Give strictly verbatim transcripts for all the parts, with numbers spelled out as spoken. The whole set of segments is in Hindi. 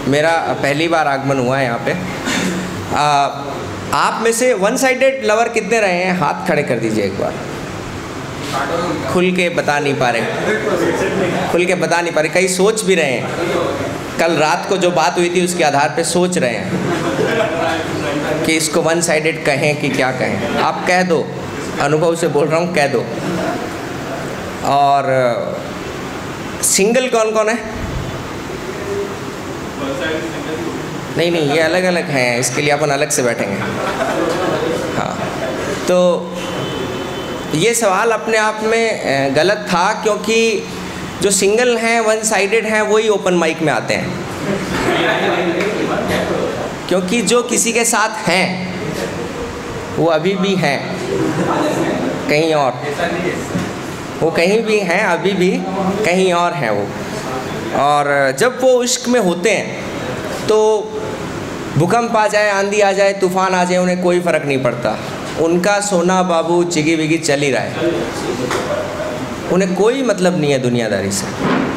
मेरा पहली बार आगमन हुआ है यहाँ पे। आ, आप में से वन साइडेड लवर कितने रहे हैं? हाथ खड़े कर दीजिए एक बार। खुल के बता नहीं पा रहे, खुल के बता नहीं पा रहे, कहीं सोच भी रहे हैं। कल रात को जो बात हुई थी उसके आधार पे सोच रहे हैं कि इसको वन साइडेड कहें कि क्या कहें। आप कह दो, अनुभव से बोल रहा हूँ, कह दो। और सिंगल कौन कौन है? नहीं नहीं, ये अलग अलग हैं, इसके लिए अपन अलग से बैठेंगे। हाँ, तो ये सवाल अपने आप में गलत था, क्योंकि जो सिंगल हैं, वन साइडेड हैं, वही ओपन माइक में आते हैं। क्योंकि जो किसी के साथ हैं वो अभी भी हैं कहीं और, वो कहीं भी हैं, अभी भी कहीं और हैं वो। और जब वो इश्क में होते हैं तो भूकंप आ जाए, आंधी आ जाए, तूफ़ान आ जाए, उन्हें कोई फ़र्क नहीं पड़ता। उनका सोना बाबू चिगी बिगी चल ही रहा है, उन्हें कोई मतलब नहीं है दुनियादारी से।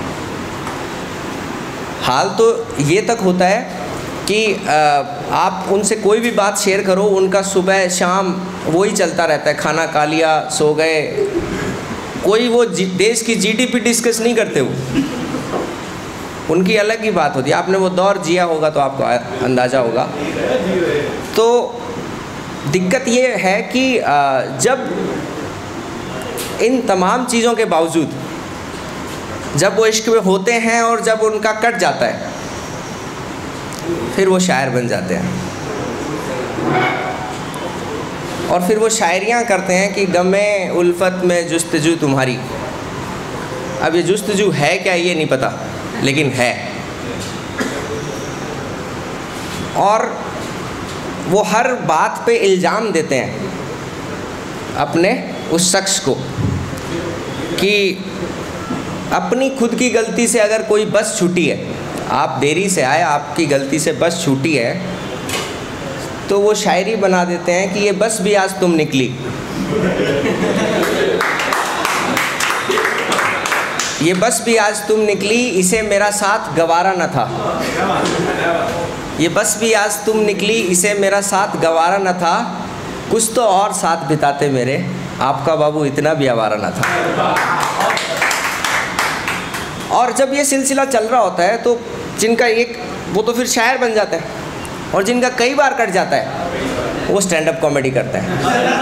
हाल तो ये तक होता है कि आप उनसे कोई भी बात शेयर करो, उनका सुबह शाम वही चलता रहता है। खाना खा लिया, सो गए, कोई वो देश की जीडीपी डिस्कस नहीं करते। वो उनकी अलग ही बात होती है। आपने वो दौर जिया होगा तो आपको अंदाज़ा होगा। तो दिक्कत ये है कि जब इन तमाम चीज़ों के बावजूद जब वो इश्क में होते हैं और जब उनका कट जाता है, फिर वो शायर बन जाते हैं। और फिर वो शायरियाँ करते हैं कि गमे उल्फत में जुस्तजू तुम्हारी। अब ये जुस्तजू है क्या ये नहीं पता, लेकिन है। और वो हर बात पे इल्ज़ाम देते हैं अपने उस शख्स को कि अपनी खुद की गलती से अगर कोई बस छूटी है, आप देरी से आए, आपकी गलती से बस छूटी है, तो वो शायरी बना देते हैं कि ये बस भी आज तुम निकली, ये बस भी आज तुम निकली, इसे मेरा साथ गवारा न था। ये बस भी आज तुम निकली, इसे मेरा साथ गवारा न था। कुछ तो और साथ बिताते मेरे, आपका बाबू इतना भी आवारा न था। और जब ये सिलसिला चल रहा होता है तो जिनका एक, वो तो फिर शायर बन जाता है, और जिनका कई बार कट जाता है वो स्टैंड अप कॉमेडी करता है।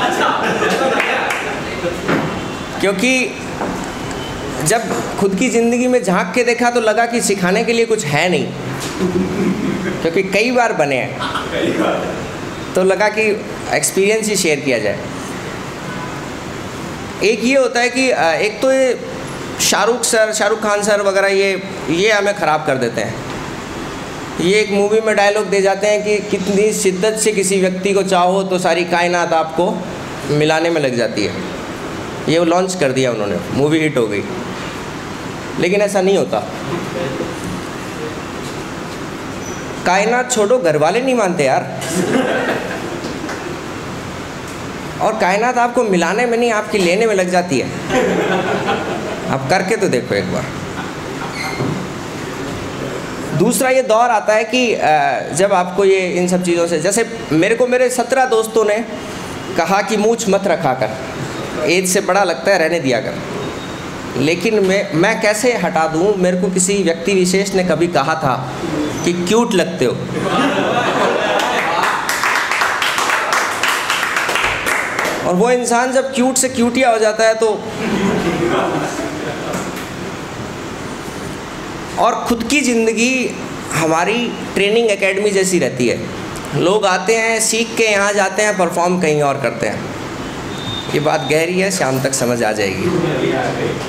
क्योंकि जब खुद की ज़िंदगी में झांक के देखा तो लगा कि सिखाने के लिए कुछ है नहीं, क्योंकि कई बार बने हैं, तो लगा कि एक्सपीरियंस ही शेयर किया जाए। एक ये होता है कि एक तो ये शाहरुख सर, शाहरुख खान सर वगैरह, ये ये हमें ख़राब कर देते हैं। ये एक मूवी में डायलॉग दे जाते हैं कि कितनी शिद्दत से किसी व्यक्ति को चाहो तो सारी कायनात आपको मिलाने में लग जाती है। ये वो लॉन्च कर दिया उन्होंने, मूवी हिट हो गई। लेकिन ऐसा नहीं होता। कायनात छोड़ो, घर वाले नहीं मानते यार। और कायनात आपको मिलाने में नहीं, आपकी लेने में लग जाती है। आप करके तो देखो एक बार। दूसरा ये दौर आता है कि जब आपको ये इन सब चीज़ों से, जैसे मेरे को मेरे सत्रह दोस्तों ने कहा कि मूंछ मत रखा कर, एज से बड़ा लगता है, रहने दिया कर। लेकिन मैं मैं कैसे हटा दूँ? मेरे को किसी व्यक्ति विशेष ने कभी कहा था कि क्यूट लगते हो। और वो इंसान जब क्यूट से क्यूटिया हो जाता है तो, और खुद की ज़िंदगी हमारी ट्रेनिंग एकेडमी जैसी रहती है। लोग आते हैं, सीख के यहाँ जाते हैं, परफॉर्म कहीं और करते हैं। ये बात गहरी है, शाम तक समझ आ जाएगी।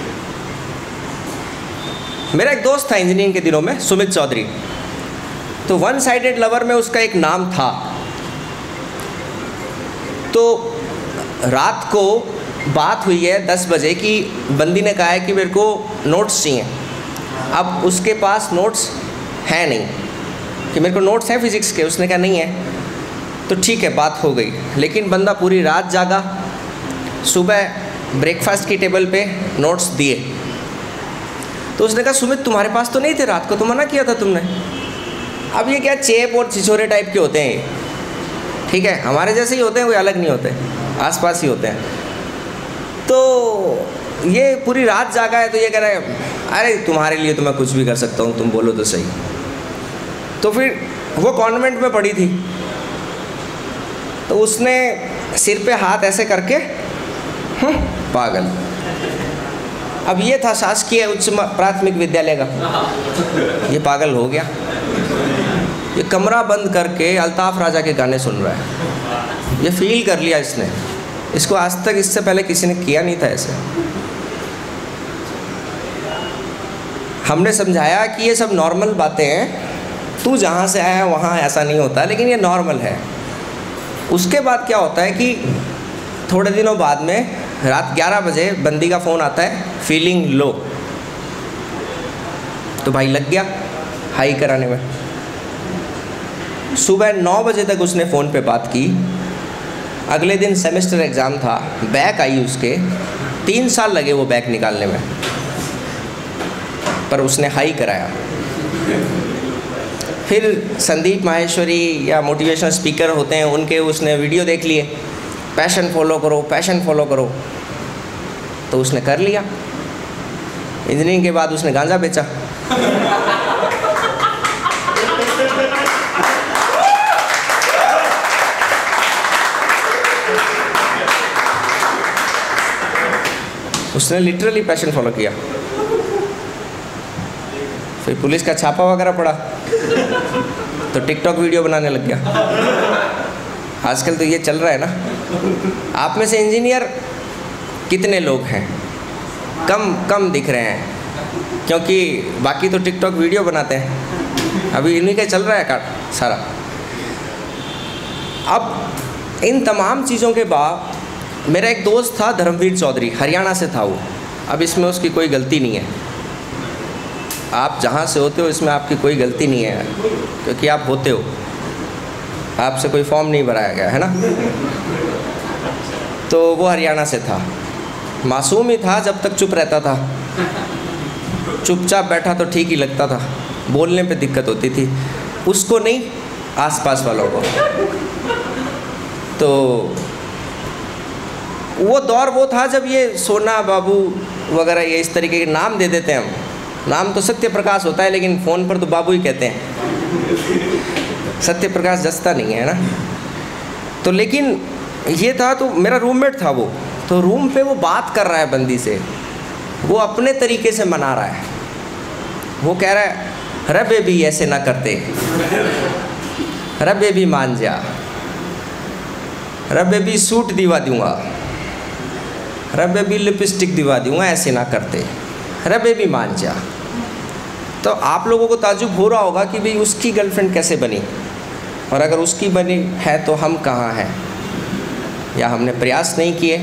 मेरा एक दोस्त था इंजीनियरिंग के दिनों में, सुमित चौधरी। तो वन साइडेड लवर में उसका एक नाम था। तो रात को बात हुई है दस बजे की, बंदी ने कहा है कि मेरे को नोट्स चाहिए। अब उसके पास नोट्स हैं नहीं, कि मेरे को नोट्स हैं फिज़िक्स के। उसने कहा नहीं है। तो ठीक है, बात हो गई। लेकिन बंदा पूरी रात जागा, सुबह ब्रेकफास्ट की टेबल पे नोट्स दिए। तो उसने कहा सुमित तुम्हारे पास तो नहीं थे, रात को तो मना किया था तुमने। अब ये क्या चेप और छिछोरे टाइप के होते हैं, ठीक है, हमारे जैसे ही होते हैं, कोई अलग नहीं होते, आसपास ही होते हैं। तो ये पूरी रात जागा है, तो ये कह रहा है अरे तुम्हारे लिए तो मैं कुछ भी कर सकता हूँ, तुम बोलो तो सही। तो फिर वो कॉन्वेंट में पड़ी थी, तो उसने सिर पे हाथ ऐसे करके हम्म, पागल। अब ये था शासकीय उच्च प्राथमिक विद्यालय का, ये पागल हो गया, ये कमरा बंद करके अल्ताफ राजा के गाने सुन रहा है। ये फील कर लिया इसने, इसको आज तक इससे पहले किसी ने किया नहीं था ऐसे। हमने समझाया कि ये सब नॉर्मल बातें हैं, तू जहाँ से आया वहाँ ऐसा नहीं होता, लेकिन ये नॉर्मल है। उसके बाद क्या होता है कि थोड़े दिनों बाद में रात ग्यारह बजे बंदी का फ़ोन आता है, फीलिंग लो। तो भाई लग गया हाई कराने में। सुबह नौ बजे तक उसने फ़ोन पे बात की। अगले दिन सेमेस्टर एग्ज़ाम था, बैक आई उसके, तीन साल लगे वो बैक निकालने में, पर उसने हाई कराया। फिर संदीप माहेश्वरी या मोटिवेशनल स्पीकर होते हैं, उनके उसने वीडियो देख लिए, पैशन फॉलो करो, पैशन फॉलो करो, तो उसने कर लिया। इंजीनियरिंग के बाद उसने गांजा बेचा। उसने लिटरली पैशन फॉलो किया। फिर पुलिस का छापा वगैरह पड़ा, तो टिकटॉक वीडियो बनाने लग गया। आजकल तो ये चल रहा है ना। आप में से इंजीनियर कितने लोग हैं? कम कम दिख रहे हैं, क्योंकि बाकी तो टिकटॉक वीडियो बनाते हैं। अभी इन्हीं का चल रहा है काट सारा। अब इन तमाम चीज़ों के बाद मेरा एक दोस्त था धर्मवीर चौधरी, हरियाणा से था वो। अब इसमें उसकी कोई गलती नहीं है, आप जहाँ से होते हो इसमें आपकी कोई गलती नहीं है, क्योंकि आप होते हो, आपसे कोई फॉर्म नहीं भराया गया है ना। तो वो हरियाणा से था, मासूम ही था जब तक चुप रहता था। चुपचाप बैठा तो ठीक ही लगता था, बोलने पे दिक्कत होती थी, उसको नहीं, आसपास वालों को। तो वो दौर वो था जब ये सोना बाबू वगैरह ये इस तरीके के नाम दे देते हैं हम। नाम तो सत्य प्रकाश होता है, लेकिन फ़ोन पर तो बाबू ही कहते हैं, सत्य प्रकाश जचता नहीं है ना। तो लेकिन ये था, तो मेरा रूममेट था वो, तो रूम पे वो बात कर रहा है बंदी से, वो अपने तरीके से मना रहा है। वो कह रहा है, अरे बेबी ऐसे ना करते, अरे बेबी मान जा, अरे बेबी सूट दिवा दूँगा, अरे बेबी लिपस्टिक दिवा दूँगा, ऐसे ना करते, अरे बेबी मान जा। तो आप लोगों को ताज्जुब हो रहा होगा कि भाई उसकी गर्लफ्रेंड कैसे बनी, और अगर उसकी बनी है तो हम कहाँ हैं, या हमने प्रयास नहीं किए।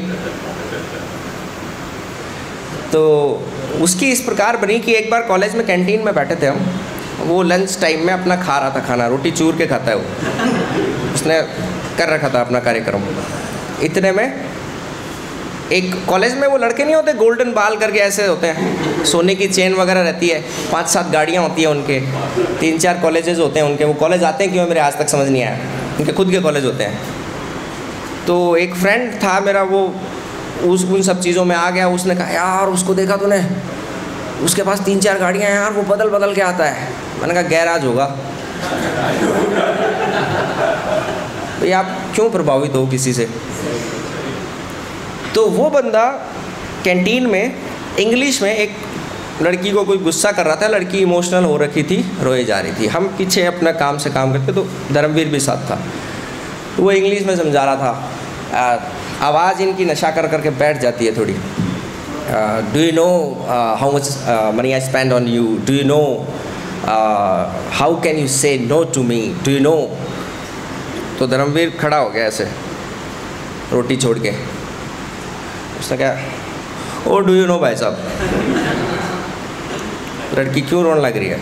तो उसकी इस प्रकार बनी कि एक बार कॉलेज में कैंटीन में बैठे थे हम, वो लंच टाइम में अपना खा रहा था खाना, रोटी चूर के खाता है वो, उसने कर रखा था अपना कार्यक्रम। इतने में एक कॉलेज में वो लड़के नहीं होते गोल्डन बाल करके ऐसे होते हैं, सोने की चेन वगैरह रहती है, पांच सात गाड़ियाँ होती हैं उनके, तीन चार कॉलेजेस होते हैं उनके। वो कॉलेज आते हैं क्यों मेरे आज तक समझ नहीं आया, उनके खुद के कॉलेज होते हैं। तो एक फ्रेंड था मेरा, वो उस उन सब चीज़ों में आ गया। उसने कहा यार उसको देखा तूने, उसके पास तीन चार गाड़ियाँ हैं यार, वो बदल बदल के आता है। मैंने कहा गैराज होगा। तो आप क्यों प्रभावित हो किसी से? तो वो बंदा कैंटीन में इंग्लिश में एक लड़की को कोई गुस्सा कर रहा था, लड़की इमोशनल हो रखी थी, रोए जा रही थी। हम पीछे अपना काम से काम करते, तो धर्मवीर भी साथ था। तो वो इंग्लिश में समझा रहा था, आवाज़ इनकी नशा कर करके बैठ जाती है थोड़ी। Do you know how much money I spend on you, do you know how can you say no to me, do you know. तो धर्मवीर खड़ा हो गया ऐसे रोटी छोड़ के। उसने कहा ओ डू यू नो भाई साहब, लड़की क्यों रोने लग रही है।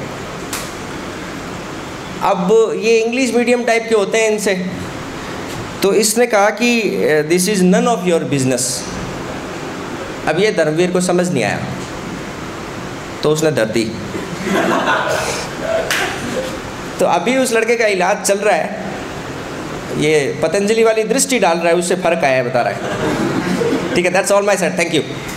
अब ये इंग्लिश मीडियम टाइप के होते हैं इनसे, तो इसने कहा कि this is none of your business. अब ये धर्मवीर को समझ नहीं आया, तो उसने धर दी। तो अभी उस लड़के का इलाज चल रहा है, ये पतंजलि वाली दृष्टि डाल रहा है, उससे फ़र्क आया है बता रहा है। ठीक है, that's all my side, thank you.